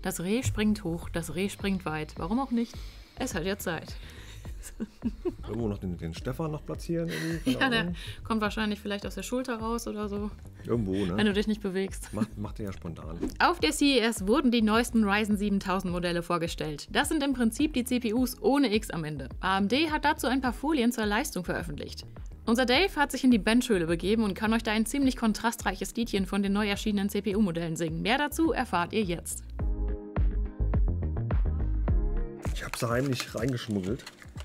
Das Reh springt hoch, das Reh springt weit. Warum auch nicht? Es hat ja Zeit. Irgendwo noch den Stefan noch platzieren? Ja, der kommt wahrscheinlich vielleicht aus der Schulter raus oder so. Irgendwo, ne? Wenn du dich nicht bewegst. Macht er ja spontan. Auf der CES wurden die neuesten Ryzen 7000 Modelle vorgestellt. Das sind im Prinzip die CPUs ohne X am Ende. AMD hat dazu ein paar Folien zur Leistung veröffentlicht. Unser Dave hat sich in die Benchhöhle begeben und kann euch da ein ziemlich kontrastreiches Liedchen von den neu erschienenen CPU-Modellen singen. Mehr dazu erfahrt ihr jetzt. Ich habe sie heimlich reingeschmuggelt.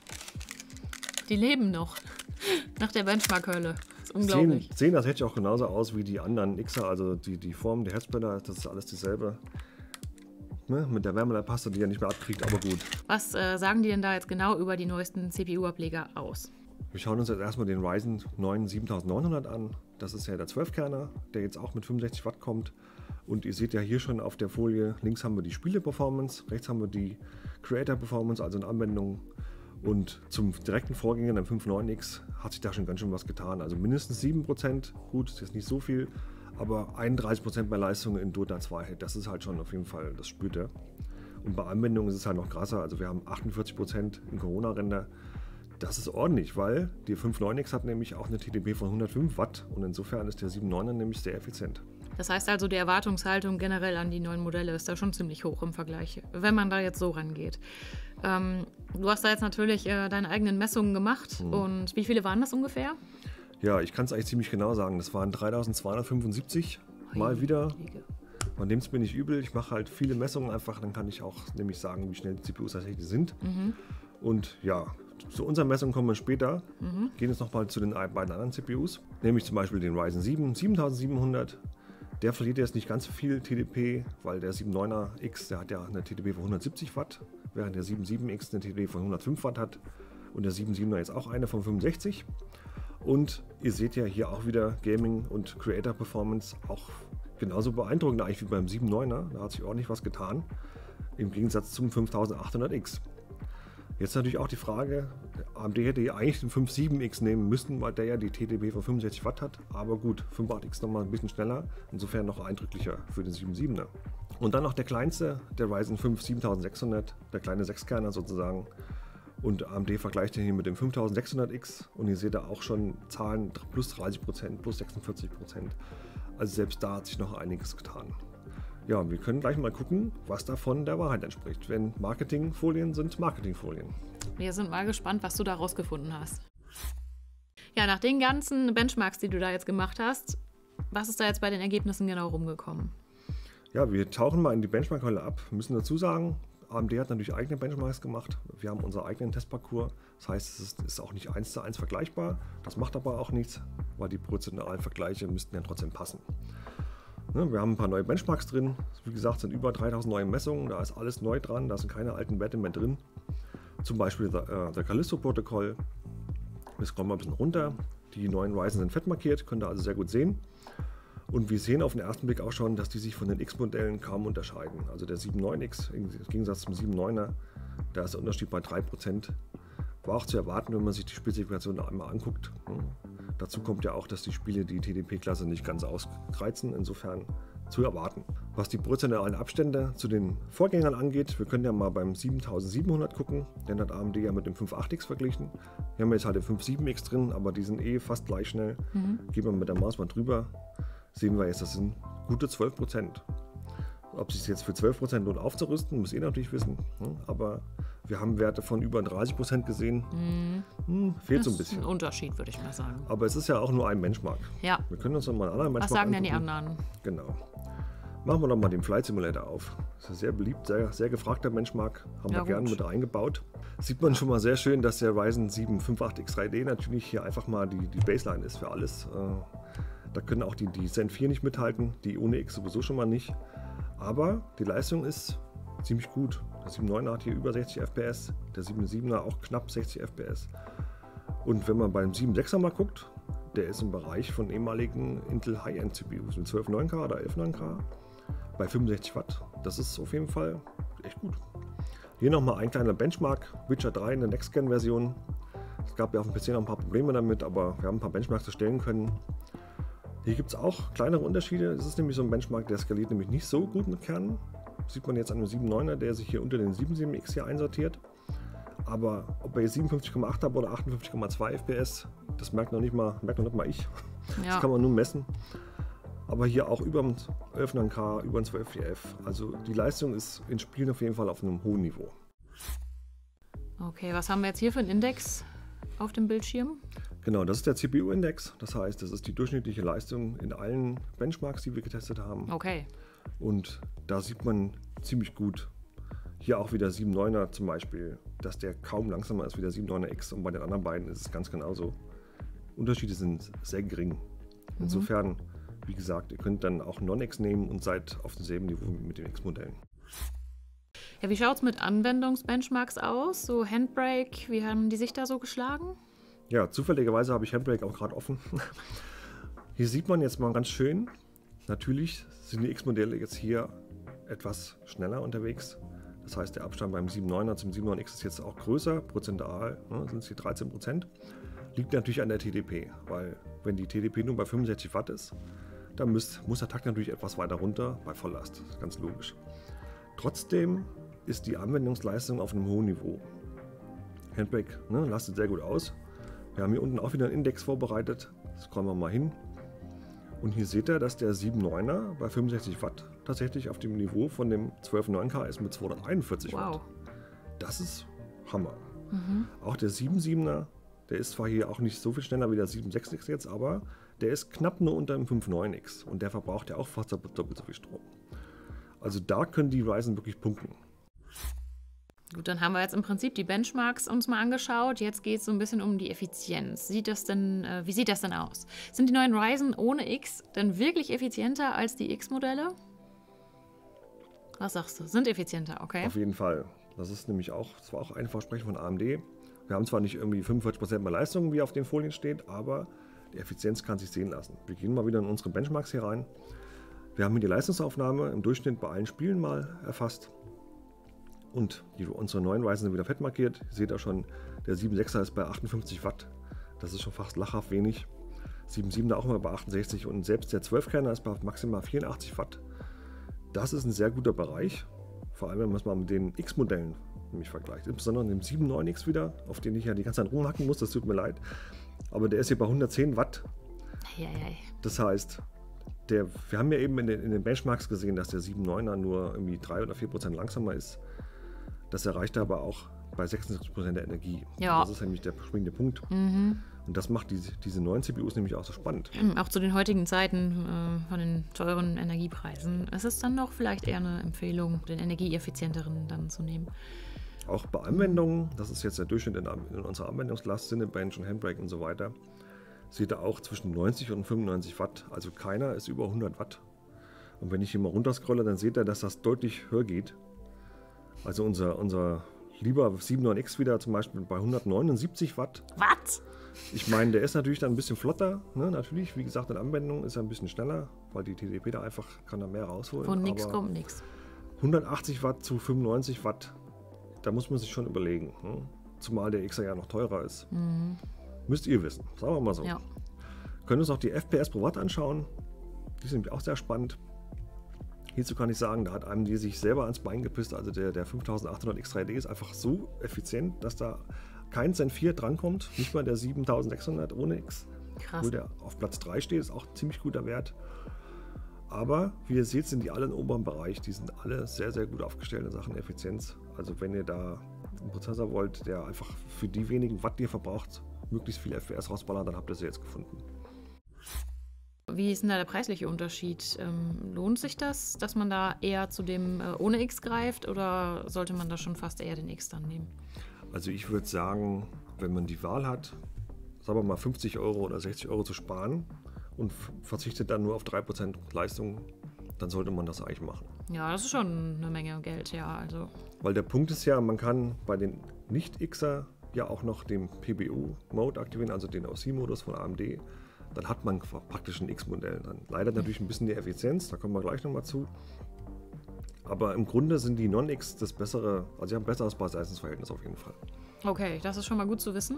Die leben noch. Nach der Benchmark-Hölle. Das ist unglaublich. Sehen das hätte auch genauso aus wie die anderen Xer, also die Form der Headsplitter, das ist alles dieselbe. Ne? Mit der Wärmeleitpaste, die er nicht mehr abkriegt, aber gut. Was sagen die denn da jetzt genau über die neuesten CPU-Ableger aus? Wir schauen uns jetzt erstmal den Ryzen 9 7900 an. Das ist ja der 12-Kerner, der jetzt auch mit 65 Watt kommt. Und ihr seht ja hier schon auf der Folie, links haben wir die Spiele-Performance, rechts haben wir die Creator-Performance, also in Anwendung. Und zum direkten Vorgänger, dem 5.9X, hat sich da schon ganz schön was getan. Also mindestens 7%, gut, ist jetzt nicht so viel, aber 31% mehr Leistung in Dota 2, das ist halt schon auf jeden Fall, das spürt er. Und bei Anwendung ist es halt noch krasser, also wir haben 48% in Corona-Render. Das ist ordentlich, weil die 5.9X hat nämlich auch eine TDP von 105 Watt und insofern ist der 7.9er nämlich sehr effizient. Das heißt also, die Erwartungshaltung generell an die neuen Modelle ist da schon ziemlich hoch im Vergleich, wenn man da jetzt so rangeht. Du hast da jetzt natürlich deine eigenen Messungen gemacht und wie viele waren das ungefähr? Ja, ich kann es eigentlich ziemlich genau sagen. Das waren 3275 mal wieder. Man nimmt es mir nicht übel, ich mache halt viele Messungen einfach, dann kann ich auch nämlich sagen, wie schnell die CPUs tatsächlich sind. Und ja, zu unseren Messungen kommen wir später. Gehen jetzt nochmal zu den beiden anderen CPUs, nämlich zum Beispiel den Ryzen 7 7700. Der verliert jetzt nicht ganz so viel TDP, weil der 7.9er-X, der hat ja eine TDP von 170 Watt, während der 7.7X eine TDP von 105 Watt hat und der 7.7er jetzt auch eine von 65. Und ihr seht ja hier auch wieder Gaming und Creator Performance auch genauso beeindruckend eigentlich wie beim 7.9er. Da hat sich ordentlich was getan, im Gegensatz zum 5800X. Jetzt natürlich auch die Frage, AMD hätte ja eigentlich den 5.7X nehmen müssen, weil der ja die TDP von 65 Watt hat. Aber gut, 5.8X nochmal ein bisschen schneller, insofern noch eindrücklicher für den 7.7er. Und dann noch der kleinste, der Ryzen 5 7600, der kleine 6-Kerner sozusagen. Und AMD vergleicht den hier mit dem 5600X und ihr seht da auch schon Zahlen plus 30%, plus 46%. Also selbst da hat sich noch einiges getan. Ja, wir können gleich mal gucken, was davon der Wahrheit entspricht. Wenn Marketingfolien sind Marketingfolien. Wir sind mal gespannt, was du da rausgefunden hast. Ja, nach den ganzen Benchmarks, die du da jetzt gemacht hast, was ist da jetzt bei den Ergebnissen genau rumgekommen? Ja, wir tauchen mal in die Benchmark-Hölle ab. Wir müssen dazu sagen, AMD hat natürlich eigene Benchmarks gemacht. Wir haben unseren eigenen Testparcours. Das heißt, es ist auch nicht 1:1 vergleichbar. Das macht aber auch nichts, weil die prozentualen Vergleiche müssten ja trotzdem passen. Wir haben ein paar neue Benchmarks drin. Wie gesagt, sind über 3000 neue Messungen. Da ist alles neu dran. Da sind keine alten Werte mehr drin. Zum Beispiel der Callisto-Protokoll. Wir scrollen mal ein bisschen runter. Die neuen Ryzen sind fett markiert. Könnt ihr also sehr gut sehen. Und wir sehen auf den ersten Blick auch schon, dass die sich von den X-Modellen kaum unterscheiden. Also der 7.9X im Gegensatz zum 7.9er, da ist der Unterschied bei 3%. War auch zu erwarten, wenn man sich die Spezifikation da einmal anguckt. Dazu kommt ja auch, dass die Spiele die TDP-Klasse nicht ganz ausreizen, insofern zu erwarten. Was die prozentualen Abstände zu den Vorgängern angeht, wir können ja mal beim 7700 gucken, den hat AMD ja mit dem 5.8X verglichen. Wir haben jetzt halt den 5.7X drin, aber die sind eh fast gleich schnell. Gehen wir mit der Maus mal drüber, sehen wir jetzt, das sind gute 12%. Ob es sich jetzt für 12% lohnt aufzurüsten, muss ihr natürlich wissen. Aber wir haben Werte von über 30% gesehen. Fehlt so ein bisschen. Das ist ein Unterschied, würde ich mal sagen. Aber es ist ja auch nur ein Benchmark. Ja. Wir können uns noch mal einen anderen Benchmark Was sagen denn angucken. die anderen? Genau. Machen wir doch mal den Flight Simulator auf. Das ist sehr beliebt, sehr gefragter Benchmark. Haben wir gerne mit eingebaut. Sieht man schon mal sehr schön, dass der Ryzen 7 58X 3D natürlich hier einfach mal die Baseline ist für alles. Da können auch die Zen 4 nicht mithalten, die ohne X sowieso schon mal nicht. Aber die Leistung ist ziemlich gut. Der 7.9er hat hier über 60 FPS, der 7.7er auch knapp 60 FPS. Und wenn man beim 7.6er mal guckt, der ist im Bereich von ehemaligen Intel High-End CPUs mit 12.9K oder 11.9K bei 65 Watt. Das ist auf jeden Fall echt gut. Hier nochmal ein kleiner Benchmark, Witcher 3 in der Next-Gen-Version. Es gab ja auf dem PC noch ein paar Probleme damit, aber wir haben ein paar Benchmarks erstellen können. Hier gibt es auch kleinere Unterschiede. Es ist nämlich so ein Benchmark, der skaliert nämlich nicht so gut mit Kernen. sieht man jetzt an dem 7.9er, der sich hier unter den 7.7X hier einsortiert. Aber ob er jetzt 57,8 hat oder 58,2 FPS, das merkt noch nicht mal ich. Ja. Das kann man nur messen. Aber hier auch über dem 11.9K, über dem 12.4F. Also die Leistung ist in Spielen auf jeden Fall auf einem hohen Niveau. Okay, was haben wir jetzt hier für einen Index auf dem Bildschirm? Genau, das ist der CPU-Index. Das heißt, das ist die durchschnittliche Leistung in allen Benchmarks, die wir getestet haben. Okay. Und da sieht man ziemlich gut, hier auch wieder 7.9er zum Beispiel, dass der kaum langsamer ist wie der 7.9er-X. Und bei den anderen beiden ist es ganz genauso. Unterschiede sind sehr gering. Insofern, wie gesagt, ihr könnt dann auch Non-X nehmen und seid auf demselben Niveau mit den X-Modellen. Ja, wie schaut es mit Anwendungsbenchmarks aus? So Handbrake, wie haben die sich da so geschlagen? Ja, zufälligerweise habe ich Handbrake auch gerade offen. Hier sieht man jetzt mal ganz schön, natürlich sind die X-Modelle jetzt hier etwas schneller unterwegs. Das heißt, der Abstand beim 7.9er zum 7.9X ist jetzt auch größer, prozentual, sind es hier 13%. Liegt natürlich an der TDP, weil wenn die TDP nur bei 65 Watt ist, dann muss der Takt natürlich etwas weiter runter bei Volllast. Das ist ganz logisch. Trotzdem ist die Anwendungsleistung auf einem hohen Niveau. Handbrake lastet sehr gut aus. Wir haben hier unten auch wieder einen Index vorbereitet. Scrollen wir mal hin. Und hier seht ihr, dass der 7.9er bei 65 Watt tatsächlich auf dem Niveau von dem 12.9K ist mit 241 Watt. Das ist Hammer. Auch der 7.7er, der ist zwar hier auch nicht so viel schneller wie der 7.6X jetzt, aber der ist knapp nur unter dem 5.9X und der verbraucht ja auch fast doppelt so viel Strom. Also da können die Ryzen wirklich punkten. Gut, dann haben wir jetzt im Prinzip die Benchmarks uns mal angeschaut. Jetzt geht es so ein bisschen um die Effizienz. Wie sieht das denn aus? Sind die neuen Ryzen ohne X denn wirklich effizienter als die X-Modelle? Was sagst du? Sind effizienter, okay? Auf jeden Fall. Das ist nämlich das war auch ein Versprechen von AMD. Wir haben zwar nicht irgendwie 45% mehr Leistung, wie auf den Folien steht, aber die Effizienz kann sich sehen lassen. Wir gehen mal wieder in unsere Benchmarks hier rein. Wir haben hier die Leistungsaufnahme im Durchschnitt bei allen Spielen mal erfasst. Und unsere neuen Ryzen sind wieder fett markiert. Ihr seht da schon, der 7.6er ist bei 58 Watt. Das ist schon fast lachhaft wenig. 7.7er auch mal bei 68 und selbst der 12-Kerner ist bei maximal 84 Watt. Das ist ein sehr guter Bereich. Vor allem, wenn man es mal mit den X-Modellen nämlich vergleicht. Insbesondere dem 7.9X wieder, auf den ich ja die ganze Zeit rumhacken muss, das tut mir leid. Aber der ist hier bei 110 Watt. Das heißt, wir haben ja eben in den Benchmarks gesehen, dass der 7.9er nur irgendwie 3 oder 4% langsamer ist. Das erreicht er aber auch bei 76% der Energie. Ja. Das ist nämlich der springende Punkt. Und das macht diese neuen CPUs nämlich auch so spannend. Auch zu den heutigen Zeiten von den teuren Energiepreisen ist es dann doch vielleicht eher eine Empfehlung, den energieeffizienteren dann zu nehmen. Auch bei Anwendungen, das ist jetzt der Durchschnitt in unserer Anwendungslast, Cinebench und Handbrake und so weiter, seht ihr auch zwischen 90 und 95 Watt. Also keiner ist über 100 Watt. Und wenn ich hier mal runterscrolle, dann seht ihr, dass das deutlich höher geht. Also unser lieber 7.9X wieder zum Beispiel bei 179 Watt. Was? Ich meine, der ist natürlich dann ein bisschen flotter. Natürlich, wie gesagt, in Anwendung ist er ein bisschen schneller, weil die TDP da einfach kann da mehr rausholen. Von nix kommt nix. 180 Watt zu 95 Watt, da muss man sich schon überlegen. Zumal der Xer ja noch teurer ist. Müsst ihr wissen, sagen wir mal so. Ja. Können uns auch die FPS pro Watt anschauen. Die sind nämlich auch sehr spannend. Hierzu kann ich sagen, da hat einem die sich selber ans Bein gepisst. Also der 5800 X3D ist einfach so effizient, dass da kein Zen 4 drankommt. Nicht mal der 7600 ohne X. Krass. Obwohl der auf Platz 3 steht, ist auch ein ziemlich guter Wert. Aber wie ihr seht, sind die alle im oberen Bereich. Die sind alle sehr, sehr gut aufgestellt in Sachen Effizienz. Also wenn ihr da einen Prozessor wollt, der einfach für die wenigen Watt, die ihr verbraucht, möglichst viel FPS rausballert, dann habt ihr sie jetzt gefunden. Wie ist denn da der preisliche Unterschied? Lohnt sich das, dass man da eher zu dem ohne X greift oder sollte man da schon fast eher den X dann nehmen? Also ich würde sagen, wenn man die Wahl hat, sagen wir mal 50 Euro oder 60 Euro zu sparen und verzichtet dann nur auf 3% Leistung, dann sollte man das eigentlich machen. Ja, das ist schon eine Menge Geld, ja. Also. Weil der Punkt ist ja, man kann bei den Nicht-Xer ja auch noch den PBU-Mode aktivieren, also den OC-Modus von AMD. Dann hat man praktisch ein X-Modell. Dann leidet natürlich ein bisschen die Effizienz, da kommen wir gleich nochmal zu. Aber im Grunde sind die Non-X das bessere, also sie haben ein besseres Preis-Leistungs-Verhältnis auf jeden Fall. Okay, das ist schon mal gut zu wissen.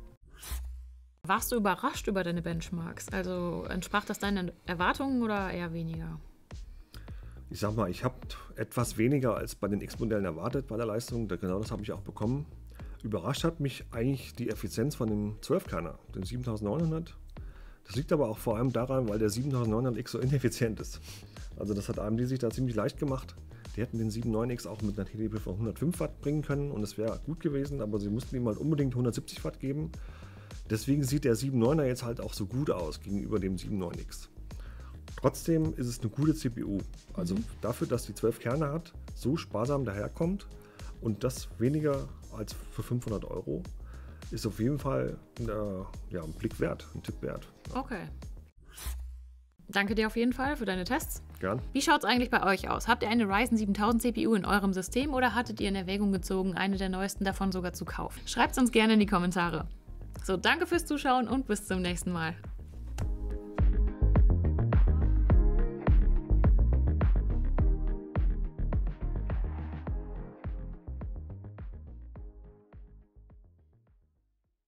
Warst du überrascht über deine Benchmarks? Also entsprach das deinen Erwartungen oder eher weniger? Ich sag mal, ich habe etwas weniger als bei den X-Modellen erwartet bei der Leistung. Genau das habe ich auch bekommen. Überrascht hat mich eigentlich die Effizienz von dem 12-Kerner, den 7900. Das liegt aber auch vor allem daran, weil der 7900X so ineffizient ist. Also das hat AMD sich da ziemlich leicht gemacht. Die hätten den 7.9X auch mit einer TDP von 105 Watt bringen können und es wäre gut gewesen, aber sie mussten ihm halt unbedingt 170 Watt geben. Deswegen sieht der 7.9er jetzt halt auch so gut aus gegenüber dem 7.9X. Trotzdem ist es eine gute CPU. Also dafür, dass die 12 Kerne hat, so sparsam daherkommt und das weniger als für 500 €, ist auf jeden Fall ein Blick wert, ein Tipp wert. Okay. Danke dir auf jeden Fall für deine Tests. Gern. Wie schaut es eigentlich bei euch aus? Habt ihr eine Ryzen 7000 CPU in eurem System oder hattet ihr in Erwägung gezogen, eine der neuesten davon sogar zu kaufen? Schreibt es uns gerne in die Kommentare. So, danke fürs Zuschauen und bis zum nächsten Mal.